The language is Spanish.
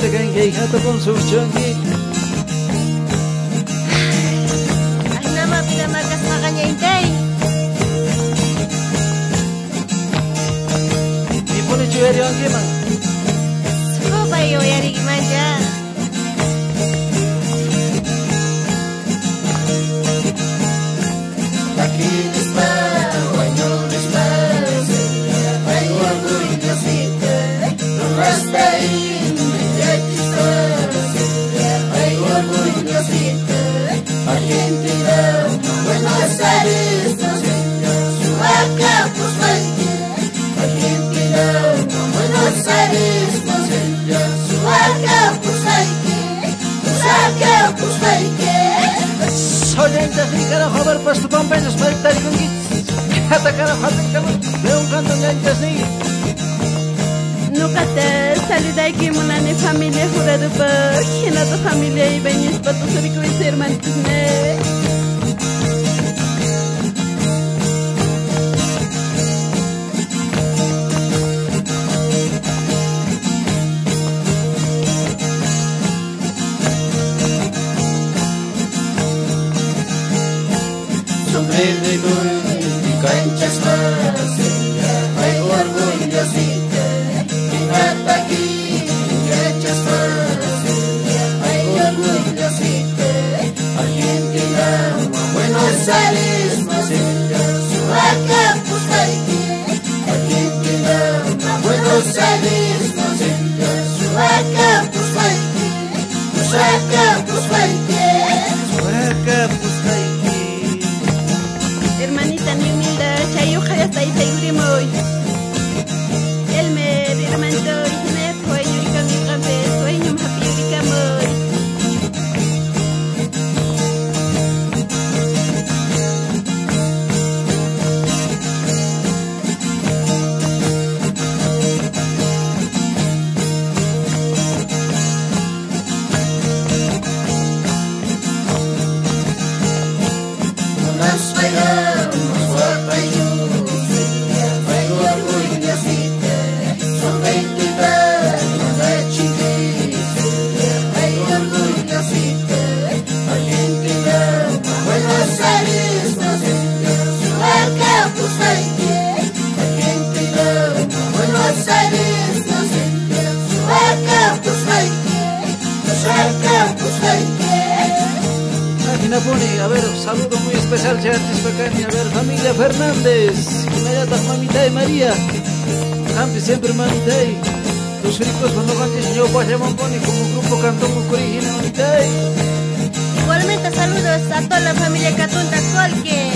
te caen que hija con su chongi. Ay, nama pida marcas magaña intay. Y pone chuerio angue man. Sopa yo yari manja. Aquí está, bueno está, hay orgullo no basta ahí, aquí está, hay orgullo Argentina, Buenos Aires, Suaca, Argentina, Buenos Aires, Suaca, Solenta cara joder pas tu pampeños para estar con git. Kata cara joder kamu. Veo un canto de antes ni. Nunca te saludai que monane familia jurado por quien tu familia y venis para tu rico y ser mantisne. Sombrero y canchas más, hay orgullo aquí, canchas más, hay orgullo Argentina, Buenos Aires, Suaca, Argentina, Buenos Aires, Suaca, Hermanita ni humilde, chayuja ya está ahí segurimoy. El mer, hermano, y me fue yurika mi café, sueño happy yurika moy. Nos bailamos guapayu, hay orgullo son 20 años de chiquis, hay orgullo Argentina, Buenos Aires, Suaca, Argentina, Buenos Aires, Suaca, Máquina pone, a ver, saludo muy especial, Chantis Pacani, a ver, familia Fernández, inmediata mamita y María, Campi siempre mamita y los ricos cuando cantes yo Guayamón pone como grupo cantón original mamita y Igualmente saludos a toda la familia Catunta Colque.